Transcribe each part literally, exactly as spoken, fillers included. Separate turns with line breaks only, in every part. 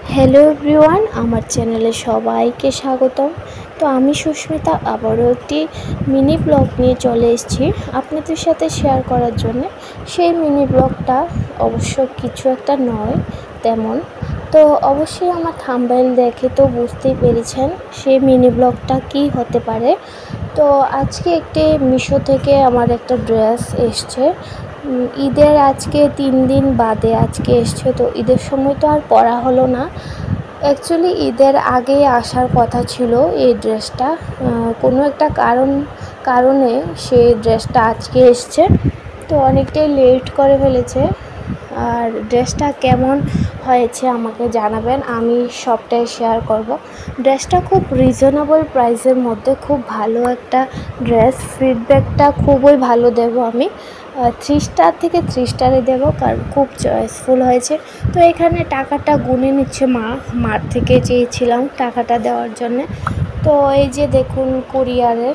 Hello everyone, আমার চ্যানেলে সবাইকে স্বাগতম। তো আমি সুস্মিতা আবারও একটি মিনি ব্লগ নিয়ে চলে এসেছি আপনাদের সাথে শেয়ার করার জন্য। সেই মিনি ব্লগটা অবশ্য কিছু একটা নয় তেমন, তো অবশ্যই আমার থাম্বনেল দেখে তো বুঝতেই পেরেছেন সেই মিনি ব্লগটা কী হতে পারে। তো আজকে একটি মিশো থেকে আমার একটা ড্রেস এসছে, ঈদের আজকে তিন দিন বাদে আজকে এসছে। তো ঈদের সময় তো আর পরা হলো না, অ্যাকচুয়ালি ঈদের আগে আসার কথা ছিল এই ড্রেসটা, কোনো একটা কারণ কারণে সেই ড্রেসটা আজকে এসছে। তো অনেকটাই লেট করে ফেলেছে। আর ড্রেসটা কেমন হয়েছে আমাকে জানাবেন, আমি সবটাই শেয়ার করব। ড্রেসটা খুব রিজনেবল প্রাইসের মধ্যে খুব ভালো একটা ড্রেস, ফিডব্যাকটা খুবই ভালো দেব আমি, থ্রি স্টার থেকে থ্রি স্টারে দেবো, কারণ খুব চয়েসফুল হয়েছে। তো এখানে টাকাটা গুনে নিচ্ছে মা, মার থেকে চেয়েছিলাম টাকাটা দেওয়ার জন্যে। তো এই যে দেখুন কুরিয়ারে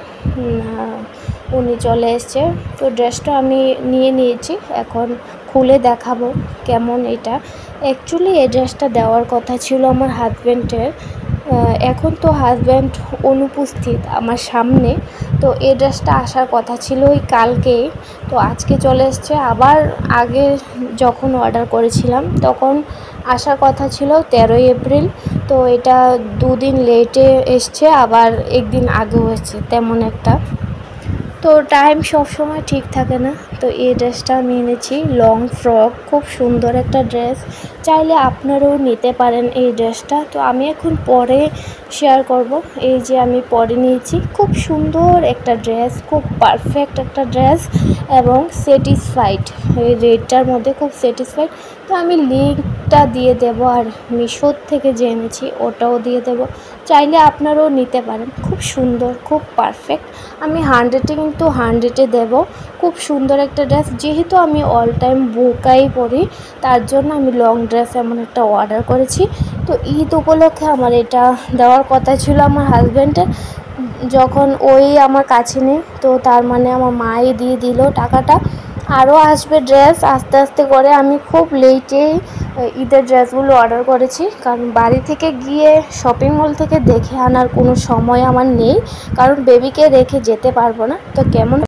উনি চলে এসছে। তো ড্রেসটা আমি নিয়ে নিয়েছি, এখন খুলে দেখাবো কেমন এটা। অ্যাকচুয়ালি এই ড্রেসটা দেওয়ার কথা ছিল আমার হাজব্যান্ডের, এখন তো হাজব্যান্ড অনুপস্থিত আমার সামনে। তো এই ড্রেসটা আসার কথা ছিল ওই কালকেই, তো আজকে চলে এসছে। আবার আগে যখন অর্ডার করেছিলাম তখন আসার কথা ছিল তেরোই এপ্রিল, তো এটা দুদিন লেটে এসছে, আবার একদিন আগেও এসছে তেমন একটা। তো টাইম সব সময় ঠিক থাকে না। তো এই ড্রেসটা আমি এনেছি, লং ফ্রক, খুব সুন্দর একটা ড্রেস, চাইলে আপনারাও নিতে পারেন এই ড্রেসটা। তো আমি এখন পরে শেয়ার করব। এই যে আমি পরে নিয়েছি, খুব সুন্দর একটা ড্রেস, খুব পারফেক্ট একটা ড্রেস এবং স্যাটিসফাইড, এই রেটটার মধ্যে খুব স্যাটিসফাইড। তো আমি লিঙ্কটা দিয়ে দেব, আর মিশোর থেকে যে এনেছি ওটাও দিয়ে দেব, চাইলে আপনারাও নিতে পারেন। খুব সুন্দর, খুব পারফেক্ট, আমি হান্ড্রেডে কিন্তু হান্ড্রেডে দেব। খুব সুন্দর একটা ড্রেস, যেহেতু আমি অল টাইম বোরকাই পরি তার জন্য আমি লং ড্রেস এমন একটা অর্ডার করেছি। তো ঈদ উপলক্ষে আমার এটা দেওয়ার কথা ছিল আমার হাজব্যান্ডের, যখন ওই আমার কাছে নেই, তো তার মানে আমার মাই দিয়ে দিল টাকাটা। আরও আসবে ড্রেস আস্তে আস্তে করে, আমি খুব লেটে ঈদের ড্রেসগুলো অর্ডার করেছি, কারণ বাড়ি থেকে গিয়ে শপিং মল থেকে দেখে আনার কোনো সময় আমার নেই, কারণ বেবিকে রেখে যেতে পারবো না। তো কেমন